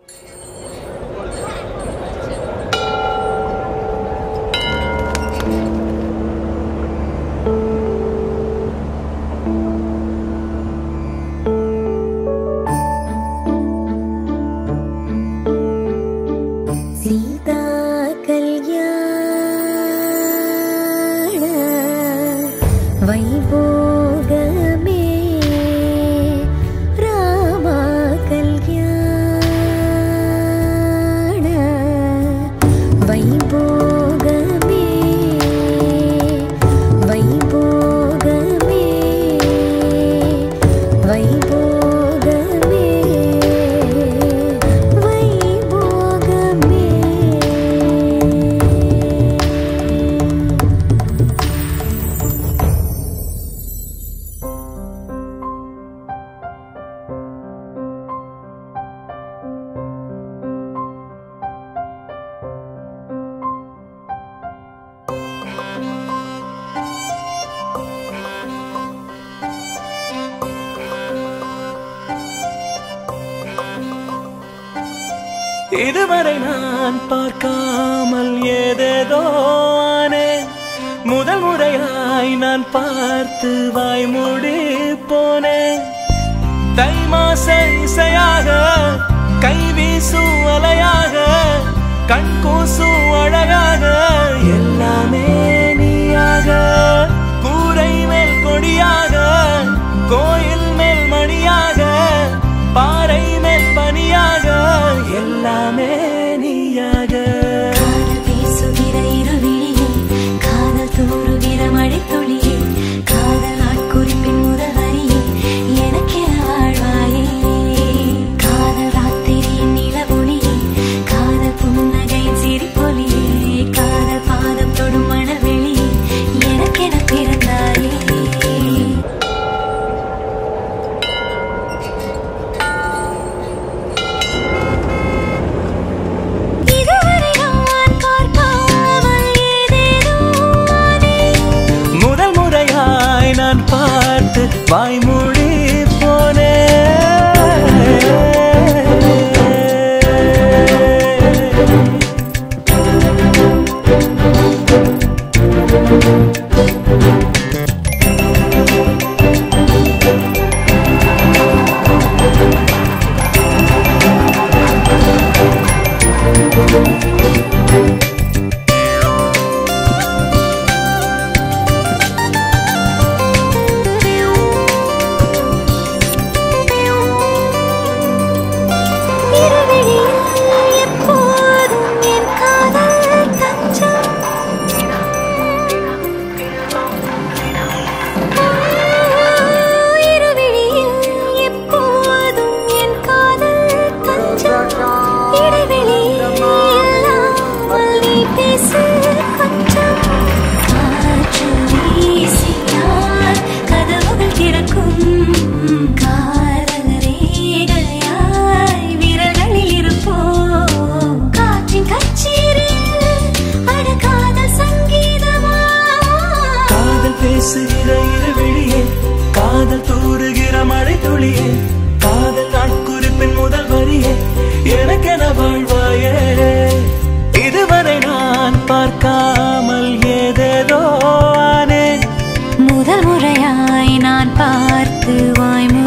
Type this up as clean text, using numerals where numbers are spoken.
இதுவரை நான் பார்க்காமல் ஏதேதோ ஆனேன். முதல் முறையாய் நான் பார்த்து வாய்மூடி போனேன். தை மாச இசையாக கை வீசும் அலையாக கண் கூசும் அழகாக எல்லாமே நீயாக கூரை மேல் கொடியாக கோயில் மேல் மணியாக பாறை மேல் பனியாக எல்லாமே நீயாக காதல் பேசுகிற இருவிழியே காதல் தூறுகிற மழை துளியே காதல் நாட்குறிப்பின் முதல் வரியே எனக்கென வாழ்வாயே காதல் ராத்திரியின் நிலவொளியே காதல் புன்னகையின் சிரிப்பொலியே காதல் பாதம் தொடும் மணவெளியே எனக்கென பிறந்தாயே பார்த்து வாய்மூடி போனே பேசுகிற இருவிழியே காதல் தூறுகிற மழை துளியே காதல் நாட்குறிப்பின் முதல் வரியே எனக்கென வாழ்வாயே இதுவரை நான் பார்க்காமல் ஏதேதோ ஆனேன் முதல் முறையாய் நான் பார்த்து வாய்மூடி